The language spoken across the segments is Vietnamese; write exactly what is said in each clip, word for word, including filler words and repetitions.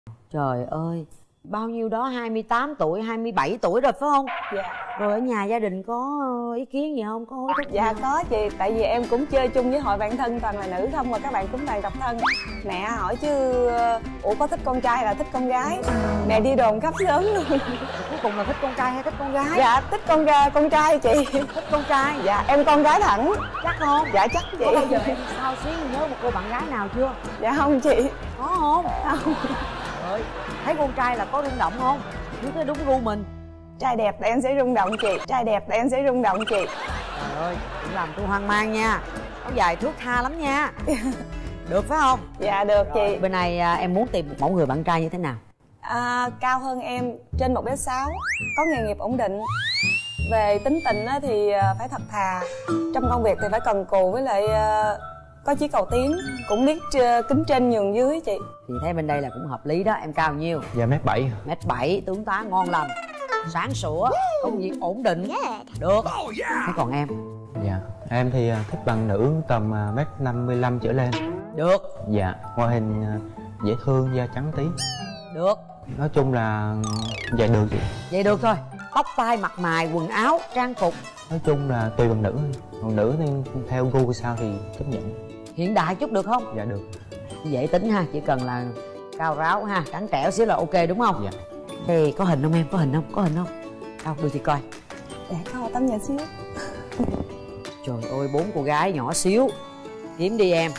Trời ơi, bao nhiêu đó, hai mươi tám tuổi, hai mươi bảy tuổi rồi phải không? Dạ. Rồi ở nhà gia đình có ý kiến gì không? Có hối thúc? Dạ có chị, tại vì em cũng chơi chung với hội bạn thân toàn là nữ không, mà các bạn cũng toàn độc thân. Mẹ hỏi chứ ủa có thích con trai hay là thích con gái? Mẹ đi đồn khắp xóm luôn. Cuối cùng là thích con trai hay thích con gái? Dạ thích con con trai chị. Thích con trai? Dạ em con gái thẳng. Chắc không? Dạ chắc chị. Có bao giờ em sao xuyến nhớ một cô bạn gái nào chưa? Dạ không chị. Có không? Không. Trời, thấy con trai là có rung động không? Nếu cái đúng gu mình. Trai đẹp thì em sẽ rung động chị. Trai đẹp thì em sẽ rung động chị. Trời ơi, đừng làm tôi hoang mang nha. Áo dài thước tha lắm nha. Được phải không? Dạ được chị. Bên này à, em muốn tìm một mẫu người bạn trai như thế nào? À, cao hơn em, trên một mét sáu, có nghề nghiệp ổn định. Về tính tình thì phải thật thà. Trong công việc thì phải cần cù, với lại có chí cầu tiến. Cũng biết kính trên nhường dưới chị. Thì thấy bên đây là cũng hợp lý đó. Em cao nhiêu? Dạ mét bảy. Mét bảy, tướng tá ngon lành, sáng sủa, công việc ổn định. Được. Thế còn em? Dạ em thì thích bạn nữ tầm mét năm mươi lăm trở lên. Được. Dạ ngoại hình dễ thương, da trắng tí. Được. Nói chung là dạ được chị. Vậy được thôi. Tóc tai mặt mày, quần áo, trang phục. Nói chung là tùy bạn nữ. Bạn nữ thì theo gu sao thì chấp nhận. Hiện đại chút được không? Dạ được. Dễ tính ha, chỉ cần là cao ráo ha, trắng trẻo xíu là ok đúng không? Dạ. Thì có hình không em? Có hình không? Có hình không? Đâu, đưa chị coi. Dạ có tấm nhỏ xíu. Trời ơi, bốn cô gái nhỏ xíu. Kiếm đi em.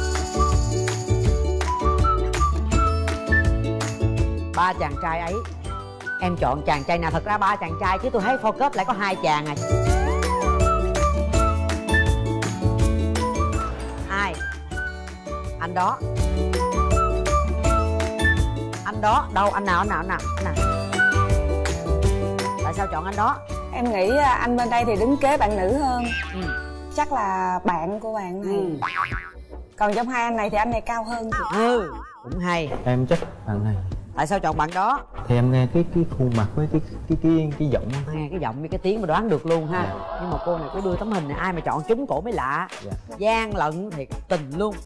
Ba chàng trai ấy, em chọn chàng trai nào? Thật ra ba chàng trai chứ tôi thấy focus lại có hai chàng à. Ai? Anh đó. Anh đó. Đâu? Anh nào? Anh nào? Anh nào? Anh nào? Tại sao chọn anh đó? Em nghĩ anh bên đây thì đứng kế bạn nữ hơn. Ừ. Chắc là bạn của bạn này. Ừ. Còn trong hai anh này thì anh này cao hơn chị. Ừ, cũng hay. Em chắc bạn này. Tại sao chọn bạn đó? Thì em nghe cái cái khuôn mặt với cái cái cái cái giọng. Nghe cái giọng với cái tiếng mà đoán được luôn ha. Dạ. Nhưng mà cô này cái đưa tấm hình này ai mà chọn trúng cổ mới lạ. Dạ. Gian lận thiệt tình luôn.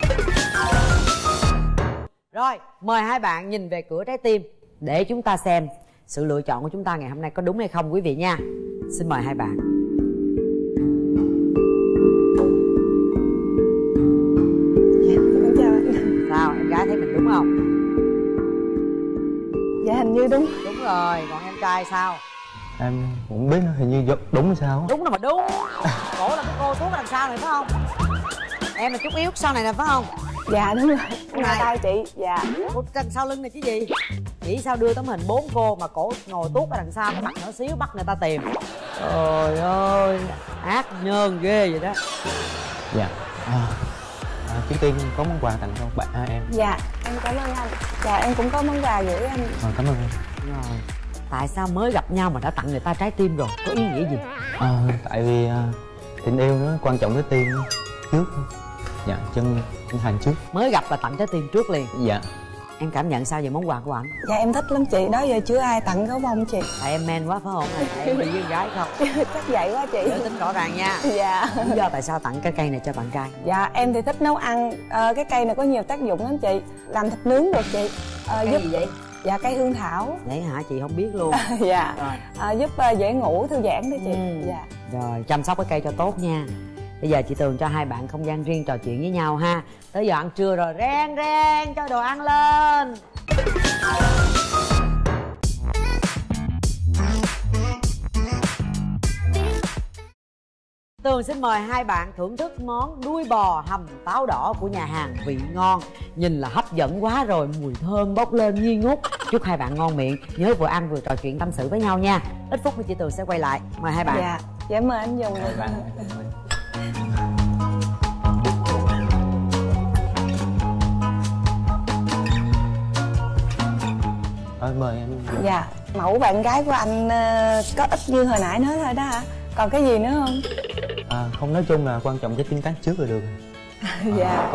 Rồi, mời hai bạn nhìn về cửa trái tim để chúng ta xem sự lựa chọn của chúng ta ngày hôm nay có đúng hay không quý vị nha. Xin mời hai bạn. Dạ, chào anh. Sao, em gái thấy mình đúng không? Dạ hình như đúng. Đúng rồi, còn em trai sao? Em cũng biết hình như đúng hay sao. Đúng rồi mà đúng. Cổ là cái cô thuốc đằng sau này phải không? Em là chút yếu sau này nè phải không? Dạ đúng rồi. Này. Tay chị. Dạ. Cô đằng sau lưng này chứ gì? Chỉ sao đưa tấm hình bốn cô mà cổ ngồi tuốt ở đằng sau, cái mặt nhỏ xíu bắt người ta tìm. Trời ơi, ác nhơn ghê vậy đó. Dạ. À, à, trước tiên có món quà tặng cho bạn à, em. Dạ em cảm ơn anh. Dạ em cũng có món quà gửi anh. À, cảm ơn em. Rồi, tại sao mới gặp nhau mà đã tặng người ta trái tim rồi? Có ý nghĩa gì? À, tại vì à, tình yêu nó quan trọng cái tim trước. Dạ, chân chân thành trước. Mới gặp là tặng trái tim trước liền. Dạ. Em cảm nhận sao về món quà của anh? Dạ em thích lắm chị, đó giờ chưa ai tặng gấu bông chị. Tại em men quá phải không? Tại em đi với gái không? Chắc vậy quá chị. Để tính rõ ràng nha. Dạ. Lý do tại sao tặng cái cây này cho bạn trai? Dạ em thì thích nấu ăn. À, cái cây này có nhiều tác dụng lắm chị. Làm thịt nướng được chị. À, Cây giúp gì vậy? Dạ cây hương thảo. Vậy hả, chị không biết luôn. Dạ. Rồi. À, giúp uh, dễ ngủ, thư giãn đó chị. Ừ. Dạ. Rồi, chăm sóc cái cây cho tốt nha. Bây giờ chị Tường cho hai bạn không gian riêng trò chuyện với nhau ha. Tới giờ ăn trưa rồi, reng reng cho đồ ăn lên. Tường xin mời hai bạn thưởng thức món đuôi bò hầm táo đỏ của nhà hàng vị ngon. Nhìn là hấp dẫn quá rồi, mùi thơm bốc lên nghi ngút. Chúc hai bạn ngon miệng, nhớ vừa ăn vừa trò chuyện tâm sự với nhau nha. Ít phút nữa chị Tường sẽ quay lại. Mời hai bạn. Dạ, dạ mời anh dùng. Mời bạn. Thôi mời em. Dạ, mẫu bạn gái của anh uh, có ít như hồi nãy nói thôi đó hả? Còn cái gì nữa không? À, không, nói chung là quan trọng cái tiếng tán trước là được. Dạ.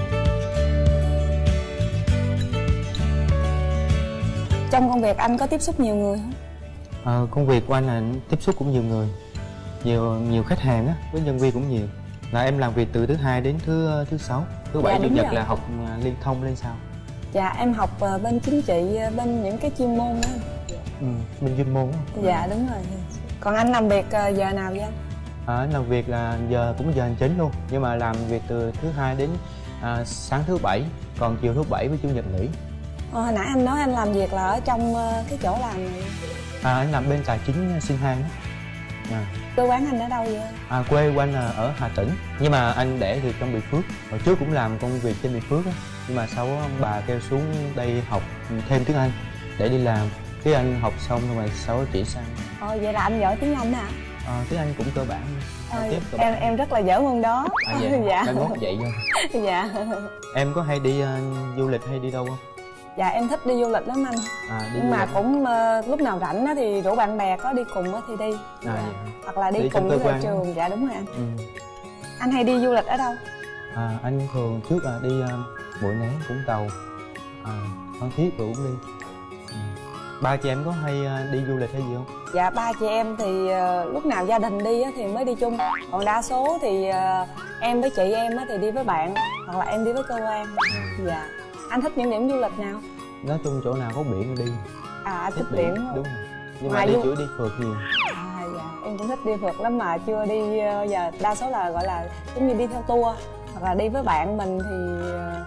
Trong công việc anh có tiếp xúc nhiều người không? À, công việc của anh là tiếp xúc cũng nhiều người, nhiều nhiều khách hàng á, với nhân viên cũng nhiều. Là em làm việc từ thứ hai đến thứ thứ sáu, thứ bảy Dạ, chủ đúng nhật rồi. là học liên thông lên sau. Dạ em học uh, bên chính trị, uh, bên những cái chuyên môn đó. Ừ, bên chuyên môn á. Dạ đúng rồi. Còn anh làm việc uh, giờ nào vậy anh? À, anh làm việc là giờ cũng giờ hành chính luôn, nhưng mà làm việc từ thứ hai đến à, sáng thứ bảy, còn chiều thứ bảy với chủ nhật nghỉ. Ờ, hồi nãy anh nói anh làm việc là ở trong uh, cái chỗ làm này. À, anh làm bên tài chính Sinh Hang đó. À. Quê quán anh ở đâu vậy? À, quê của anh là ở Hà Tĩnh, nhưng mà anh để thì trong Bình Phước. Hồi trước cũng làm công việc trên Bình Phước á, nhưng mà sau đó bà kêu xuống đây học thêm tiếng Anh để đi làm. Cái anh học xong rồi sau đó chuyển sang. Ờ, vậy là anh giỏi tiếng Anh hả? À, tiếng Anh cũng cơ bản. Ờ, tiếp cơ em bản. em rất là dở môn đó. À, vậy. Dạ. Mai mốt vậy thôi. Dạ. Em có hay đi uh, du lịch hay đi đâu không? Dạ em thích đi du lịch lắm anh. À, đi Nhưng mà lịch. cũng uh, lúc nào rảnh á thì rủ bạn bè có đi cùng á thì đi. À, Dạ. vậy. Hoặc là đi, Đi cùng trong cơ với ra quan trường. đó. Dạ đúng rồi anh. Ừ. Anh hay đi du lịch ở đâu? À, anh thường trước là đi uh, Mũi Né, Vũng Tàu, à, Phan Thiết rồi cũng đi. Ừ. Ba chị em có hay uh, đi du lịch hay gì không? Dạ ba chị em thì uh, lúc nào gia đình đi á thì mới đi chung. Còn đa số thì uh, em với chị em á thì đi với bạn, hoặc là em đi với cơ quan. Dạ. Anh thích những điểm du lịch nào? Nói chung chỗ nào có biển đi. À anh thích biển, biển. đúng rồi. Nhưng Ngoài mà đi du- chủ đi phượt nhiều. À dạ em cũng thích đi phượt lắm mà chưa đi uh, giờ đa số là gọi là giống như đi theo tour hoặc là đi với bạn mình thì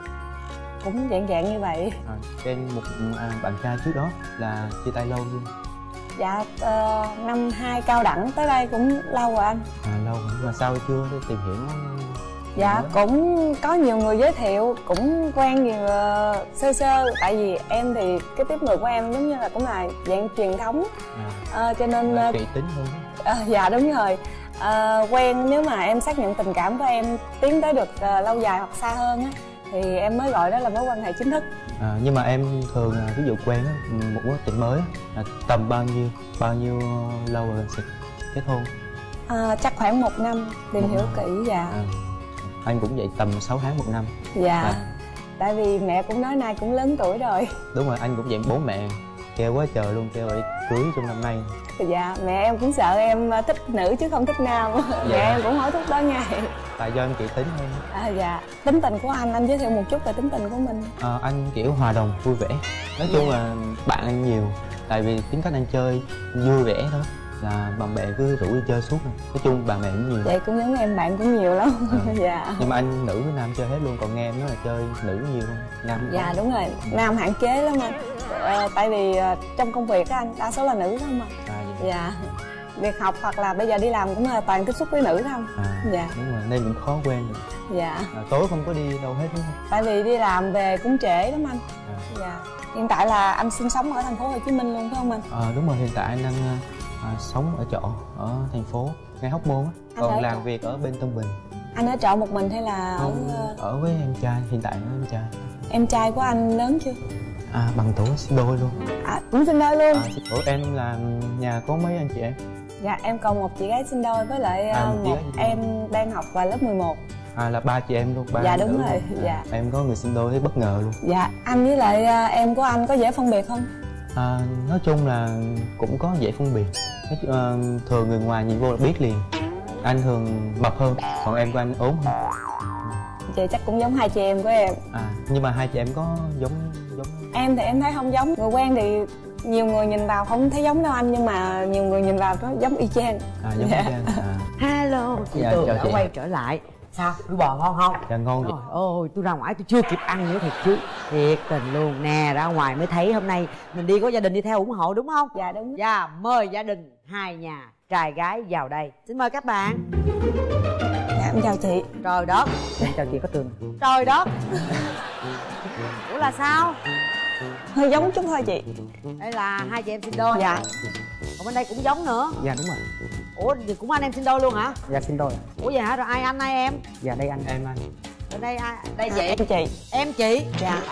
uh, cũng dạng dạng như vậy. À, em một à, bạn trai trước đó là chia tay lâu luôn. Dạ uh, năm hai cao đẳng tới đây cũng lâu rồi anh. À, lâu rồi. Mà sao chưa đi tìm hiểu? Dạ cũng có nhiều người giới thiệu, cũng quen nhiều uh, sơ sơ. Tại vì em thì cái tiếp người của em giống như là cũng là dạng truyền thống, À, uh, cho nên là uh, kỹ tính hơn. uh, dạ đúng rồi. Uh, quen nếu mà em xác nhận tình cảm của em tiến tới được uh, lâu dài hoặc xa hơn á thì em mới gọi đó là mối quan hệ chính thức. À, nhưng mà em thường à, ví dụ quen á, một mối tình mới á, là tầm bao nhiêu bao nhiêu lâu rồi sẽ kết hôn? Uh, chắc khoảng một năm tìm Một hiểu năm. kỹ. Dạ. À, anh cũng vậy, tầm sáu tháng một năm. Dạ. À. Tại vì mẹ cũng nói nay cũng lớn tuổi rồi. Đúng rồi, anh cũng vậy, bố mẹ kêu quá trời luôn, kêu phải cưới trong năm nay. Dạ mẹ em cũng sợ em thích nữ chứ không thích nam. Mẹ em cũng hỏi thúc đó ngày. Tại do em kỹ tính hơn. À dạ. Tính tình của anh anh giới thiệu một chút về tính tình của mình. À, anh kiểu hòa đồng, vui vẻ. Nói chung là bạn anh nhiều, tại vì tính cách anh chơi vui vẻ thôi, là bạn bè cứ rủ đi chơi suốt rồi. Nói chung bạn bè cũng nhiều. Vậy cũng giống em, bạn cũng nhiều lắm. À. Dạ. Nhưng mà anh nữ với nam chơi hết luôn, còn nghe em nói là chơi nữ nhiều không? Nam Dạ đúng rồi, nam hạn chế lắm anh. Ờ, tại vì uh, trong công việc á anh đa số là nữ không mà. À, vậy. Dạ. Việc học hoặc là bây giờ đi làm cũng là toàn tiếp xúc với nữ không. À, Dạ. đúng rồi, nên cũng khó quen được. Dạ. À, tối không có đi đâu hết đúng không? Tại vì đi làm về cũng trễ lắm anh. À. Dạ. Hiện tại là anh sinh sống ở thành phố Hồ Chí Minh luôn phải không anh? À, đúng rồi, hiện tại anh đang à, sống ở trọ ở thành phố ngay Hóc Môn á, Anh ở còn làm trọ? việc ở bên Tân Bình. Anh ở trọ một mình hay là Không, ở ở với em trai, hiện tại ở em trai. em trai của anh lớn chưa? À, bằng tuổi sinh đôi luôn. À cũng sinh đôi luôn. À, ủa em là nhà có mấy anh chị em? Dạ em còn một chị gái sinh đôi với lại À, uh, một chị một gái sinh đôi. em đang học vào lớp mười một. À, là ba chị em luôn, ba Dạ, nữ đúng luôn. rồi, À, dạ. em có người sinh đôi thấy bất ngờ luôn. Dạ anh với lại uh, em của anh có dễ phân biệt không? À, nói chung là cũng có dễ phân biệt. Nói, chu- ờ, thường người ngoài nhìn vô là biết liền. Anh thường mập hơn, còn em của anh ốm hơn. Vậy chắc cũng giống hai chị em của em. À, nhưng mà hai chị em có giống giống Em thì em thấy không giống. Người quen thì nhiều người nhìn vào không thấy giống đâu anh, nhưng mà nhiều người nhìn vào nó giống y chang. à giống Dạ. như em. À, Hello, chị Dạ, Tường chào đã chị. quay trở lại. Sao, đuôi bò ngon không? dạ ngon vậy. Trời ơi, tôi ra ngoài tôi chưa kịp ăn nữa thiệt chứ. Thiệt tình luôn, nè ra ngoài mới thấy hôm nay mình đi có gia đình đi theo ủng hộ đúng không? Dạ đúng. Dạ, mời gia đình hai nhà trai gái vào đây. Xin mời các bạn. Dạ em chào chị. Trời đất. Em chào chị có Tường. Trời đất. Ủa là sao? Hơi giống chút thôi chị. Đây là hai chị em sinh đôi. Dạ. Còn bên đây cũng giống nữa. Dạ đúng rồi. Ủa thì cũng anh em sinh đôi luôn hả? Dạ xin đôi. Ủa vậy hả? Rồi ai anh ai em? Dạ đây anh. Em anh. Bên đây ai? Đây À, chị. em chị. Em chị. Dạ.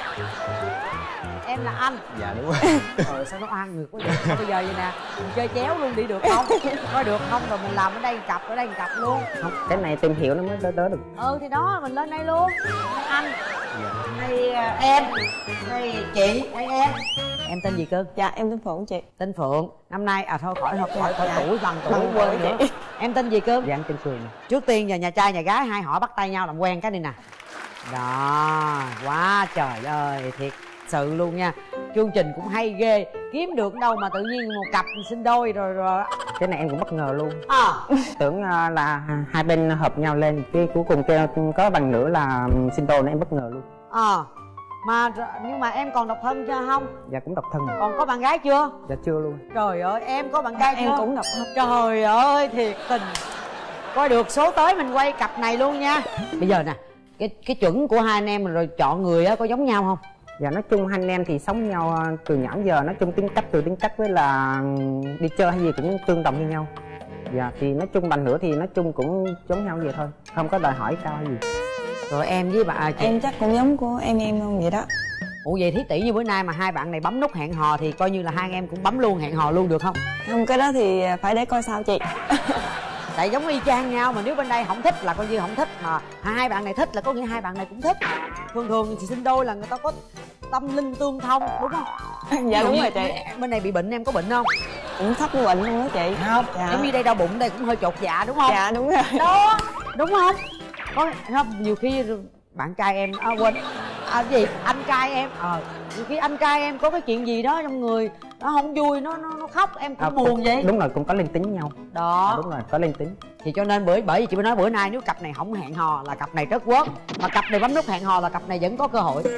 Em là anh. Dạ đúng rồi. Trời sao nó oan người quá vậy? Thôi bây giờ vậy nè, mình chơi chéo luôn đi được không? Nói được không? Rồi mình làm ở đây cặp, ở đây cặp luôn. Không, cái này tìm hiểu nó mới tới tới được. Ừ thì đó, mình lên đây luôn. Đây anh, Dạ. đây à, em, đây chị, đây em. Em tên gì cơ? Dạ em tên Phượng chị. Tên Phượng. Năm nay à thôi khỏi khỏi khỏi, khỏi Dạ. tuổi bằng tuổi Bằng quên tuổi nữa. chị. Em tên gì cơ? Dạ anh tên Cường. Trước tiên giờ nhà trai nhà gái hai họ bắt tay nhau làm quen cái này nè. Đó, quá trời ơi, thiệt sự luôn nha. Chương trình cũng hay ghê, kiếm được đâu mà tự nhiên một cặp sinh đôi rồi rồi. Cái này em cũng bất ngờ luôn. À. Tưởng uh, là hai bên hợp nhau lên, cái cuối cùng kêu có bằng nữa là sinh đôi, nên em bất ngờ luôn. À, mà nhưng mà em còn độc thân chưa không? Dạ cũng độc thân. Còn có bạn gái chưa? Dạ chưa luôn. Trời ơi, em có bạn trai chưa? Em cũng độc thân. Trời ơi, thiệt tình. Coi được số tới mình quay cặp này luôn nha. Bây giờ nè, cái cái chuẩn của hai anh em rồi chọn người á có giống nhau không? Dạ nói chung hai anh em thì sống nhau từ nhỏ đến giờ, nói chung tính cách từ tính cách với là đi chơi hay gì cũng tương đồng như nhau. Dạ thì nói chung bằng nữa thì nói chung cũng giống nhau vậy thôi, không có đòi hỏi cao gì. Rồi em với bà chị... Em chắc cũng giống của em em không vậy đó. Ủa vậy thiết tỷ như bữa nay mà hai bạn này bấm nút hẹn hò thì coi như là hai anh em cũng bấm luôn hẹn hò luôn được không? Không, cái đó thì phải để coi sao chị. Tại giống y chang nhau mà, nếu bên đây không thích là coi như không thích, mà hai bạn này thích là có nghĩa hai bạn này cũng thích. Thường thường thì sinh đôi là người ta có tâm linh tương thông đúng không? Dạ đúng rồi chị. Bên này bị bệnh, em có bệnh không? Cũng sắp bệnh luôn đó chị. Không, dạ. Giống như đây đau bụng, đây cũng hơi chột dạ đúng không? Dạ đúng rồi. Đó, đúng không? Có không? Nhiều khi bạn trai em à, quên à, gì anh trai em ờ à, nhiều khi anh trai em có cái chuyện gì đó trong người nó không vui, nó nó, nó khóc em cũng à, buồn vậy. Đúng rồi, cũng có linh tính nhau đó. À, đúng rồi, có linh tính. Thì cho nên bởi bởi vì chị mới nói bữa nay nếu cặp này không hẹn hò là cặp này rất quất, mà cặp này bấm nút hẹn hò là cặp này vẫn có cơ hội.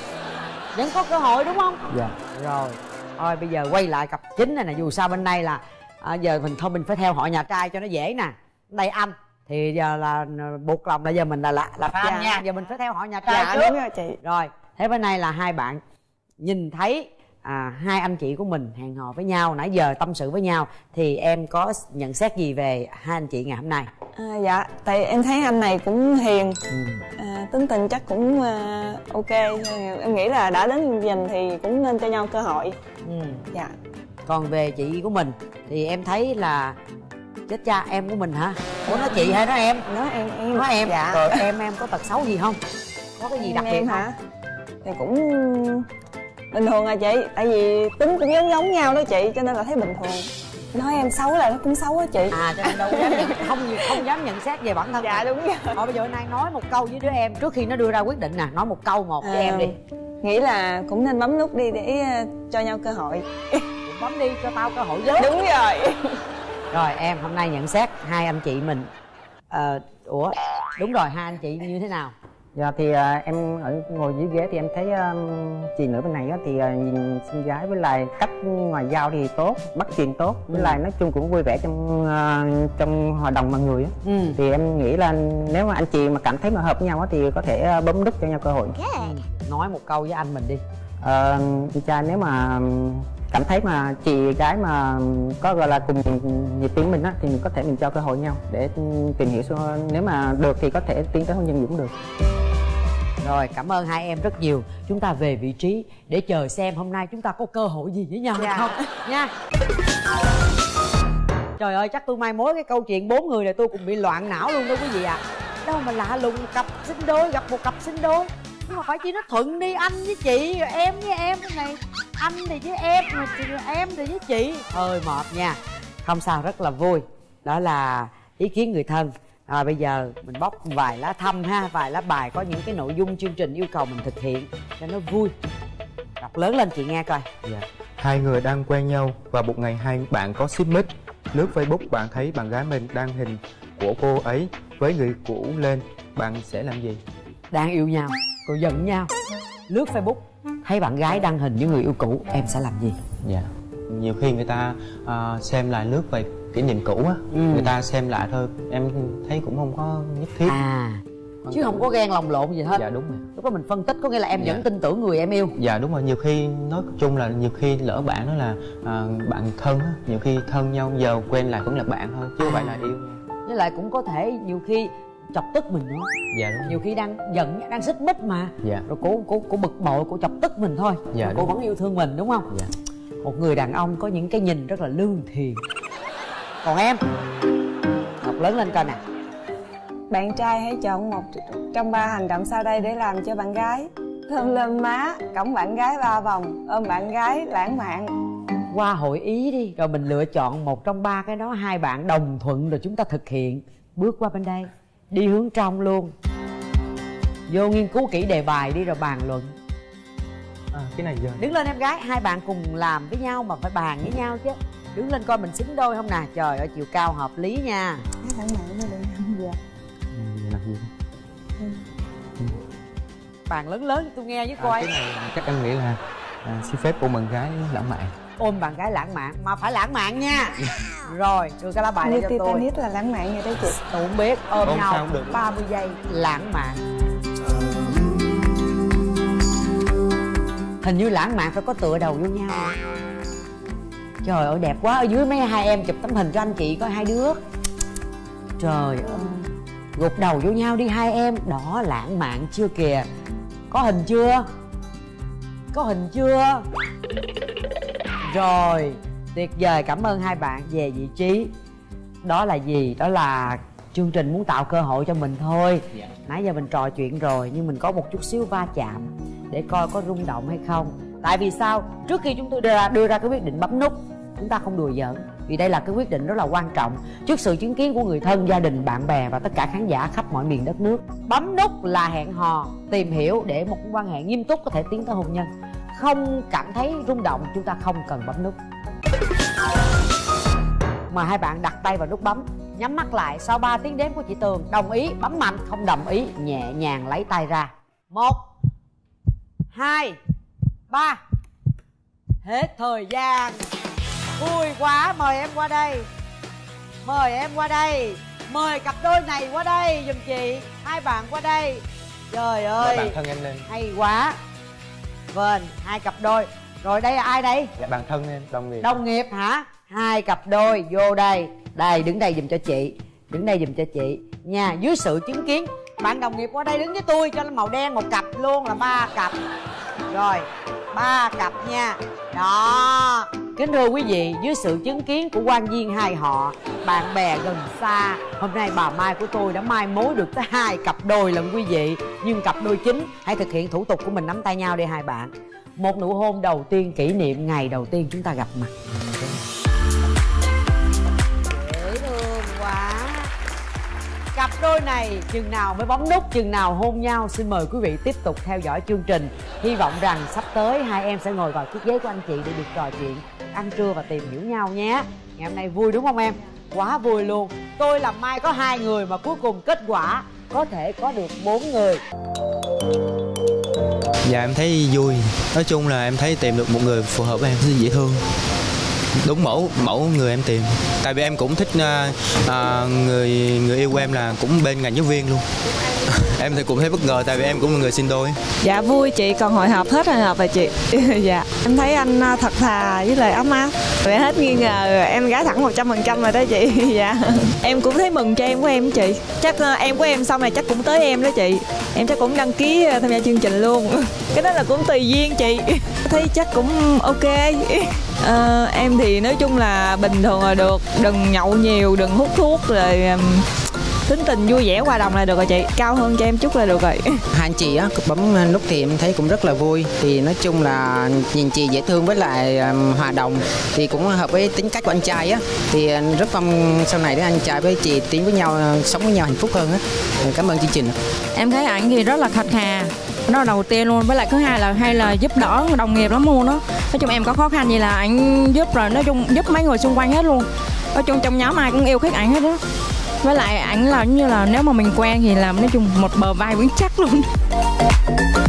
Vẫn có cơ hội đúng không? Dạ. Rồi thôi bây giờ quay lại cặp chính này nè. Dù sao bên đây là à, giờ mình thôi mình phải theo họ nhà trai cho nó dễ nè. Đây anh thì giờ là buộc lòng là giờ mình là là, là fan dạ. nha. Giờ mình phải theo họ nhà trai dạ, trước. Đúng rồi chị. Rồi thế bên này là hai bạn nhìn thấy à, hai anh chị của mình hẹn hò với nhau, nãy giờ tâm sự với nhau, thì em có nhận xét gì về hai anh chị ngày hôm nay? À, dạ tại em thấy anh này cũng hiền, ừ. à, tính tình chắc cũng uh, ok. Em nghĩ là đã đến dành thì cũng nên cho nhau cơ hội. ừ. Dạ. Còn về chị của mình thì em thấy là chết cha, em của mình hả? Ủa nói chị hay nói em? Nói em em nói em. Dạ. Rồi em em có tật xấu gì không? Có cái gì em, đặc biệt em không? hả? Thì cũng bình thường à chị, tại vì tính cũng giống giống nhau đó chị, cho nên là thấy bình thường. Nói em xấu là nó cũng xấu á chị. À cho nên đâu dám nhận, không không dám nhận xét về bản thân. Dạ đúng rồi. Thôi bây giờ nay nói một câu với đứa em trước khi nó đưa ra quyết định nè, nói một câu một với à, em đi. Nghĩ là cũng nên bấm nút đi để cho nhau cơ hội. Bấm đi cho tao cơ hội với. Đúng rồi. Rồi em hôm nay nhận xét hai anh chị mình. Ờ, ủa đúng rồi, hai anh chị như thế nào? Dạ thì uh, em ở ngồi dưới ghế thì em thấy um, chị nữ bên này á, thì uh, nhìn xinh gái với lại cách ngoài giao thì tốt, bắt chuyện tốt, với ừ. lại nói chung cũng vui vẻ trong uh, trong hoạt động mọi người á. ừ. Thì em nghĩ là nếu mà anh chị mà cảm thấy mà hợp với nhau á thì có thể uh, bấm nút cho nhau cơ hội. ừ. Nói một câu với anh mình đi. Uh, anh trai nếu mà cảm thấy mà chị gái mà có gọi là cùng nhịp tiếng mình á thì mình có thể mình cho cơ hội nhau để tìm hiểu, nếu mà được thì có thể tiến tới hôn nhân cũng được. Rồi cảm ơn hai em rất nhiều. Chúng ta về vị trí để chờ xem hôm nay chúng ta có cơ hội gì với nhau hay không nha. Trời ơi chắc tôi mai mối cái câu chuyện bốn người này tôi cũng bị loạn não luôn đó quý vị ạ. à. Đâu mà lạ lùng cặp sinh đôi gặp một cặp sinh đôi, nhưng mà phải chi nó thuận đi, anh với chị rồi em với em cái này, anh thì với em mà em thì với chị, hơi mệt nha. Không sao, rất là vui. Đó là ý kiến người thân. À, bây giờ mình bóc vài lá thăm ha, vài lá bài có những cái nội dung chương trình yêu cầu mình thực hiện cho nó vui. Đọc lớn lên chị nghe coi. Dạ. Hai người đang quen nhau và một ngày hai bạn có xích mích. Lướt Facebook bạn thấy bạn gái mình đăng hình của cô ấy với người cũ lên, bạn sẽ làm gì? Đang yêu nhau rồi giận nhau, lướt Facebook thấy bạn gái đăng hình với người yêu cũ, em sẽ làm gì? Dạ. Nhiều khi người ta uh, xem lại lướt về kỷ niệm cũ á, ừ. người ta xem lại thôi, em thấy cũng không có nhất thiết. À chứ không có ghen lòng lộn gì hết. Dạ đúng rồi. Lúc đó mình phân tích có nghĩa là em dạ. vẫn tin tưởng người em yêu. Dạ đúng rồi. Nhiều khi nói chung là nhiều khi lỡ bạn đó là à, bạn thân á, nhiều khi thân nhau giờ quen lại vẫn là bạn thôi chứ không à. phải là yêu. Với lại cũng có thể nhiều khi chọc tức mình nữa. Dạ đúng. Nhiều khi đang giận, đang xích mích mà. Dạ. Rồi cô cô cô bực bội, cô chọc tức mình thôi. Dạ. Cô vẫn yêu thương mình đúng không? Dạ. Một người đàn ông có những cái nhìn rất là lương thiện. Còn em đọc lớn lên coi nè. Bạn trai hãy chọn một trong ba hành động sau đây để làm cho bạn gái: thơm lên má, cõng bạn gái ba vòng, ôm bạn gái lãng mạn. Qua hội ý đi, rồi mình lựa chọn một trong ba cái đó, hai bạn đồng thuận rồi chúng ta thực hiện. Bước qua bên đây, đi hướng trong luôn. Vô nghiên cứu kỹ đề bài đi rồi bàn luận. À, cái này giờ Đứng lên em gái, hai bạn cùng làm với nhau mà phải bàn với nhau chứ. Đứng lên coi mình xứng đôi không nè. Trời ơi, chiều cao hợp lý nha. Thẳng mạng mới được. Dạ. ừ, làm gì? Ừ. Ừ. Bàn lớn lớn tôi nghe với À, coi. cái này chắc em nghĩ là à, xin phép ôm bạn gái lãng mạn. Ôm bạn gái lãng mạn, mà phải lãng mạn nha. Rồi, đưa cái lá bài Như đây cho tôi. Titanic là lãng mạn vậy đấy chị. Tôi không biết, ôm Ôm sao nhau cũng được. ba mươi giây lãng mạn. Hình như lãng mạn phải có tựa đầu vô nhau. Trời ơi đẹp quá. Ở dưới mấy hai em chụp tấm hình cho anh chị coi hai đứa. Trời ơi, gục đầu vô nhau đi hai em. Đó, lãng mạn chưa kìa. Có hình chưa? Có hình chưa? Rồi, tuyệt vời, cảm ơn hai bạn về vị trí. Đó là gì? Đó là chương trình muốn tạo cơ hội cho mình thôi. Dạ. Nãy giờ mình trò chuyện rồi nhưng mình có một chút xíu va chạm để coi có rung động hay không. Tại vì sao? Trước khi chúng tôi đưa ra, đưa ra cái quyết định bấm nút, chúng ta không đùa giỡn. Vì đây là cái quyết định rất là quan trọng. Trước sự chứng kiến của người thân, gia đình, bạn bè và tất cả khán giả khắp mọi miền đất nước. Bấm nút là hẹn hò, tìm hiểu để một quan hệ nghiêm túc có thể tiến tới hôn nhân. Không cảm thấy rung động, chúng ta không cần bấm nút. Mời hai bạn đặt tay vào nút bấm. Nhắm mắt lại, sau ba tiếng đếm của chị Tường. Đồng ý bấm mạnh, không đồng ý nhẹ nhàng lấy tay ra. Một, hai, ba. Hết thời gian. Vui quá, mời em qua đây. Mời em qua đây. Mời cặp đôi này qua đây giùm chị. Hai bạn qua đây. Trời ơi, Mời bạn thân em lên. hay quá. Vâng, hai cặp đôi. Rồi đây là ai đây? Dạ bạn thân em, đồng nghiệp. Đồng nghiệp hả? Hai cặp đôi vô đây. Đây, đứng đây giùm cho chị. Đứng đây giùm cho chị nha. Dưới sự chứng kiến. Bạn đồng nghiệp qua đây đứng với tôi cho nó màu đen một cặp luôn là ba cặp. Rồi, ba cặp nha. Đó. Kính thưa quý vị, dưới sự chứng kiến của quan viên hai họ, bạn bè gần xa, hôm nay bà Mai của tôi đã mai mối được tới hai cặp đôi lần quý vị. Nhưng cặp đôi chính, hãy thực hiện thủ tục của mình, nắm tay nhau đi hai bạn. Một nụ hôn đầu tiên kỷ niệm ngày đầu tiên chúng ta gặp mặt. Dễ thương quá. Cặp đôi này chừng nào mới bấm nút, chừng nào hôn nhau. Xin mời quý vị tiếp tục theo dõi chương trình. Hy vọng rằng sắp tới hai em sẽ ngồi vào chiếc ghế của anh chị để được trò chuyện, ăn trưa và tìm hiểu nhau nhé. Ngày hôm nay vui đúng không em? Quá vui luôn. Tôi làm mai có hai người mà cuối cùng kết quả có thể có được bốn người. Dạ em thấy vui. Nói chung là em thấy tìm được một người phù hợp với em, dễ thương, đúng mẫu mẫu người em tìm. Tại vì em cũng thích uh, uh, người người yêu của em là cũng bên ngành giáo viên luôn. Em thì cũng thấy bất ngờ tại vì em cũng là người sinh đôi. Dạ vui chị, còn hội họp hết hồi họp rồi chị. Dạ em thấy anh thật thà với lời ấm áp. Vậy hết nghi ngờ em gái thẳng một trăm phần trăm rồi đó chị. Dạ em cũng thấy mừng cho em của em chị. Chắc em của em sau này chắc cũng tới em đó chị. Em chắc cũng đăng ký tham gia chương trình luôn. Cái đó là cũng tùy duyên chị. Thấy chắc cũng ok. À, em thì nói chung là bình thường là được. Đừng nhậu nhiều, đừng hút thuốc rồi tính tình vui vẻ hòa đồng là được rồi chị. Cao hơn cho em chút là được rồi. Hai anh chị á bấm nút thì em thấy cũng rất là vui. Thì nói chung là nhìn chị dễ thương với lại um, hòa đồng, thì cũng hợp với tính cách của anh trai á. Thì rất mong sau này để anh trai với chị tiến với nhau, sống với nhau hạnh phúc hơn á. Cảm ơn chương trình. Em thấy ảnh thì rất là thật thà, đó là đầu tiên luôn. Với lại thứ hai là hay là giúp đỡ đồng nghiệp lắm luôn đó. Nói chung em có khó khăn gì là ảnh giúp, rồi nói chung giúp mấy người xung quanh hết luôn. Nói chung trong nhóm ai cũng yêu thích ảnh hết đó. Với lại ảnh là như là nếu mà mình quen thì làm nói chung một bờ vai vững chắc luôn.